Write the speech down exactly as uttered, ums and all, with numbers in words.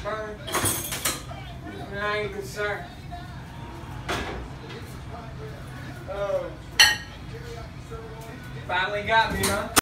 burn. I ain't concerned. Oh. Finally got me, huh?